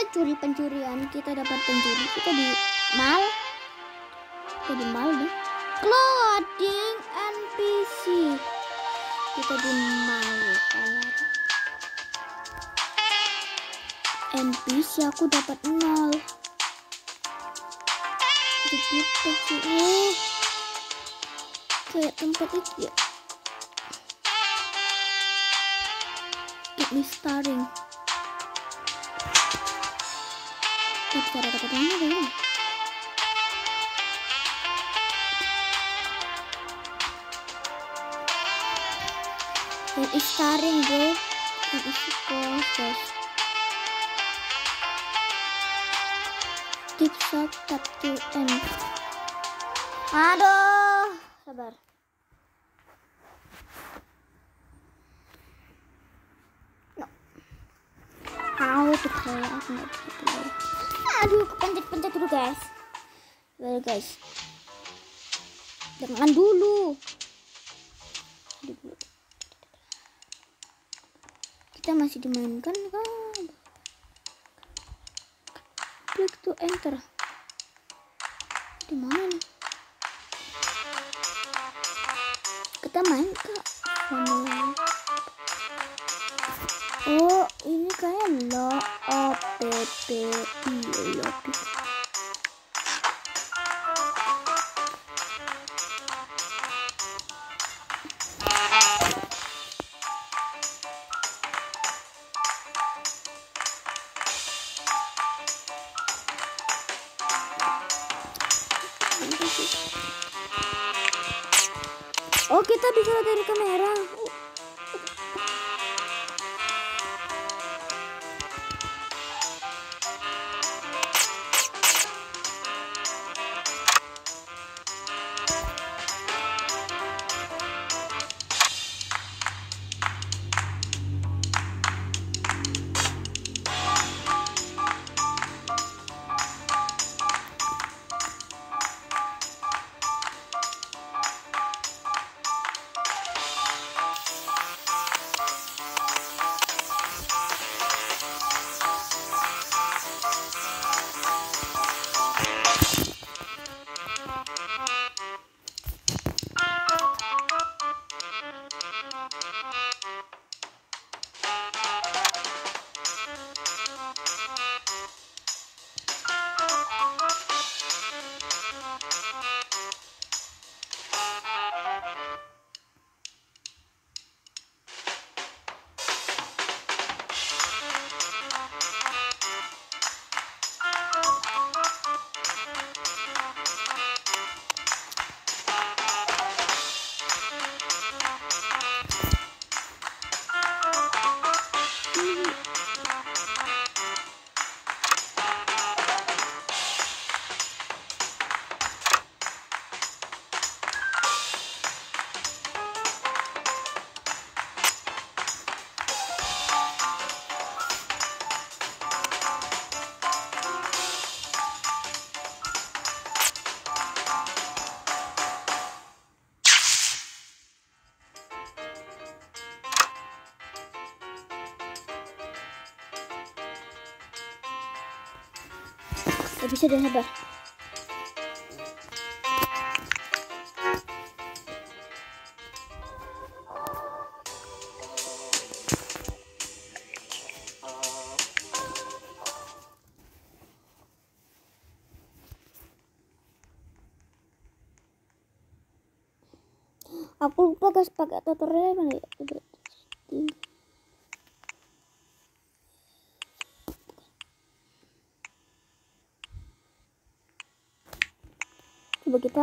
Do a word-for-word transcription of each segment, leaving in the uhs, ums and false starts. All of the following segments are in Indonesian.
curi pencurian. Kita dapat pencuri. Kita di mal. Kita di mal deh. Clothing N P C. Kita di mal. N P C aku dapat nol. Begitu sih. Oh. Kayak tempat itu ya. Keep me starring. Kita cara dapat mana deh? Keep me starring bro. Keep me proses. Keep shot tap to end. Aduh, sabar. No. Au tuh kayak aku nggak bisa. Aduh, kepencet-pencet dulu guys. Well guys, jangan dulu. Kita masih dimainkan kan? Klik to enter. Di mana nih? Kita main kak. Oh, ini kayak lo O P P I lo P. Oh, kita bisa lihat dari kamera. Gak bisa deh, sabar. Aku lupa guys pakai tutorial mana ya. Coba kita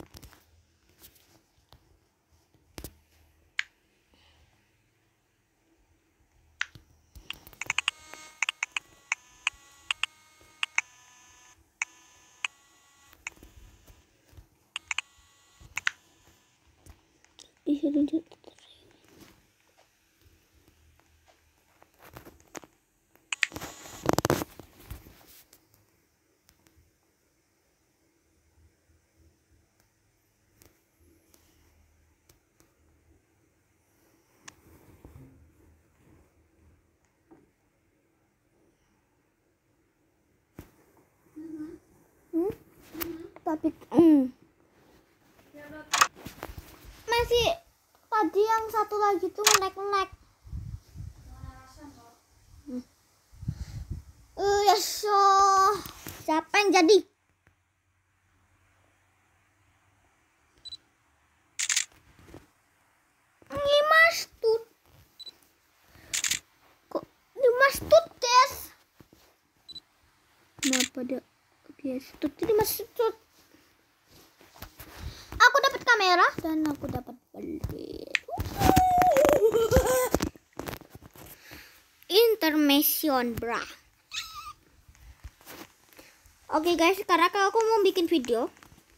bisa lanjut. tapi mm, masih tadi yang satu lagi tuh ngelek-ngelek. Hmm. Uh, ya so siapa yang jadi? Dimas tut. Kok Dimas tut des? Kenapa dia? Oke, tut Dimas tut. Aku dapat kamera dan aku dapat beli. Intermission bra. Oke guys, sekarang aku mau bikin video.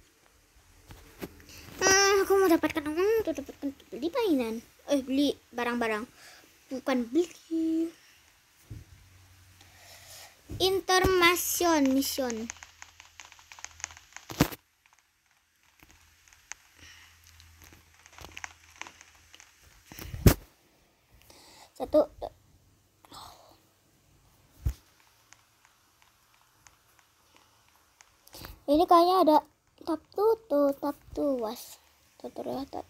Hmm, aku mau dapatkan hmm, tuh dapatkan beli mainan. Eh beli barang-barang. Bukan beli. Intermission mission. Satu. Ini kayaknya ada tab tuh tuh tab tuh was tutorial tab.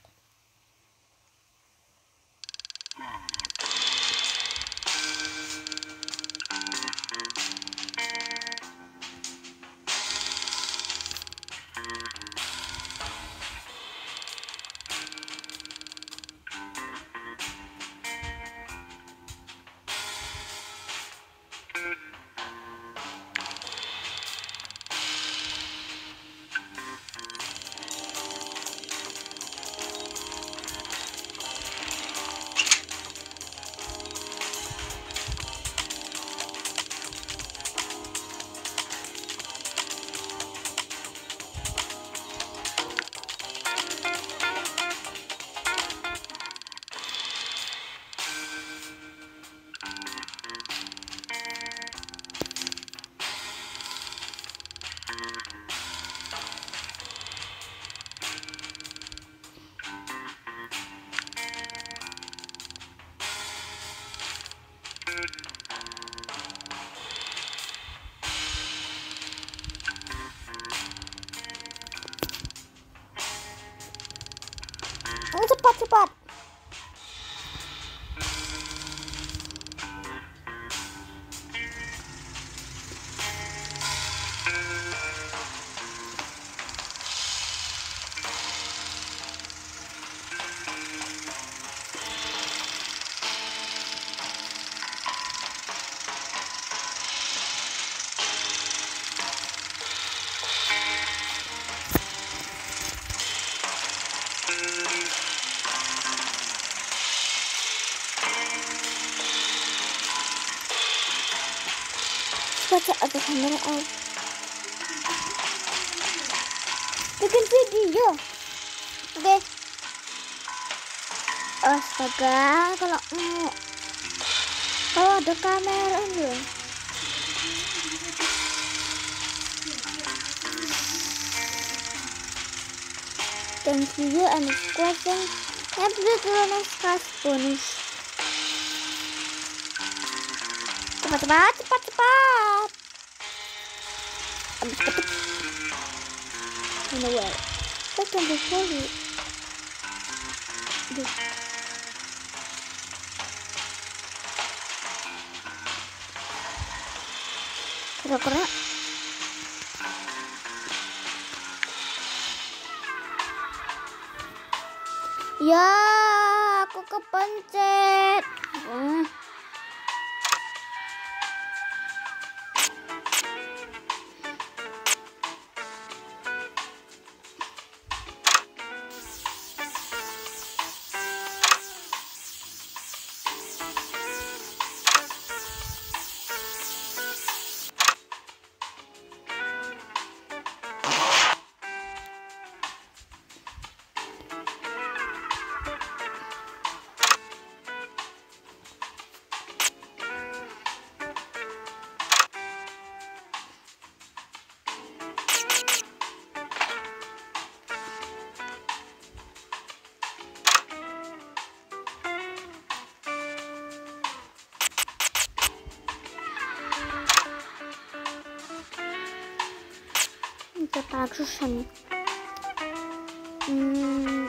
Oh, cepat cepat. Baca ada kamera out. Bikin video. Oke. Okay. Astaga, kalau mm, kalau ada kamera loh. Thank you and question. Every next class bonus. Cepat cepat cepat cepat. Ambil ketuk. Mana well? Saya kan berfoli. Aduh. Kera-kera. Ya, aku kepencet. Ah. kepala susah nih. Hmm,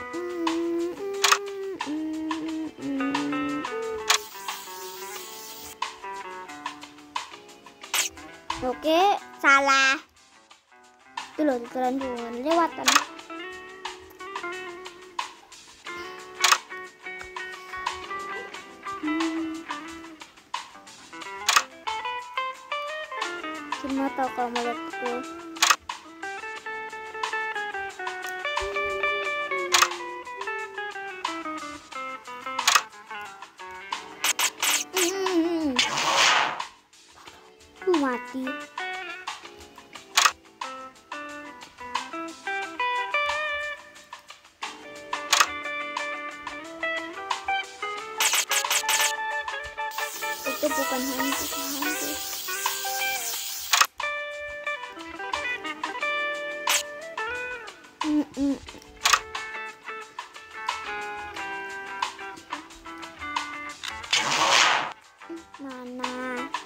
Oke, salah. Itu loh, tuturan duluan lewatan. Cuma tahu kalau mau lihat itu. Hmm. Uh, mati. Itu bukan hantu, hantu. Mm -mm. Mana?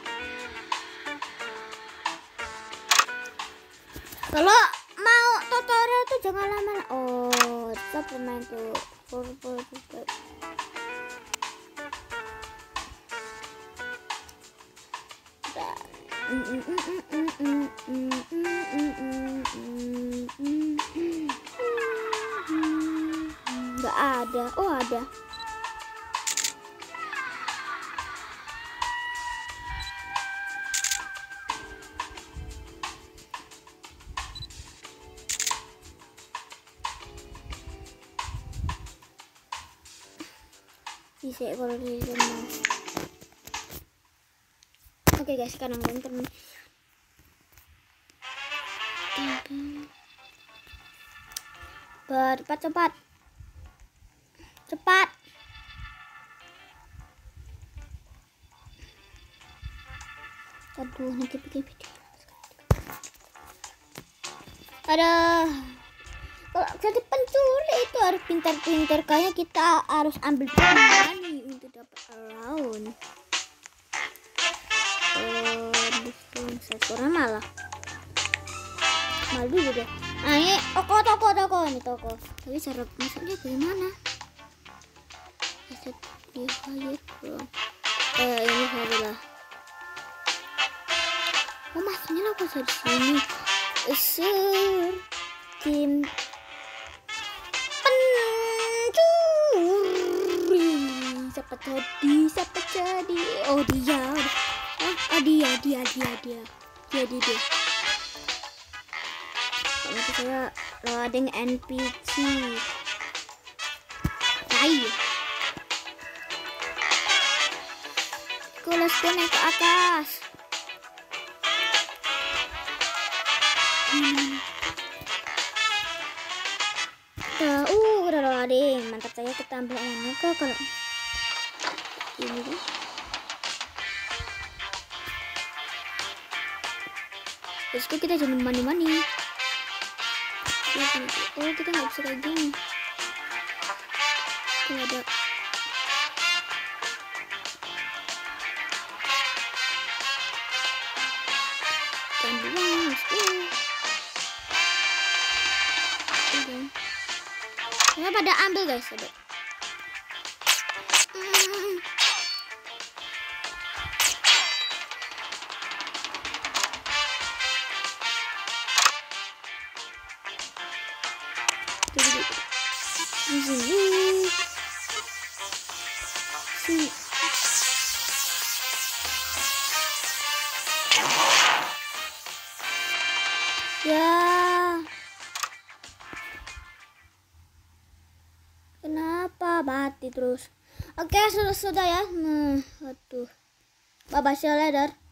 Kalau mau tutorial tuh jangan lama. Oh, kita pemain tuh. Purple juga. Nggak ada. Oh, ada. Bisa kalau di rumah. Oke guys, sekarang bentar nih. Cepat, cepat, cepat. Aduh, nanti bikin video. Ada. Kalau jadi pencuri itu harus pintar-pintar, kayaknya kita harus ambil money untuk dapat around. Oh, sekarang malah malu juga. Nah, ini toko toko toko ini toko. Tapi cara masuknya bagaimana? Bisa di hire belum? Eh, ini adalah. Oh, masuknya apa di sini? Sur tim siapa jadi siapa jadi oh dia oh, oh dia dia dia dia dia dia dia kalau saya loading N P C ayo let's go naik ke atas. hmm. Uh, udah loading, mantap. Saya kita ambil yang ke kalau ini deh. Terus kita jangan mani-mani. Oh, kita nggak bisa kayak gini. Kalau ada cambulan, ya pada ambil guys, sobat. Hmm. Ya, kenapa mati terus? Oke, sudah sudah ya. Nah, aduh, bye bye, see you later.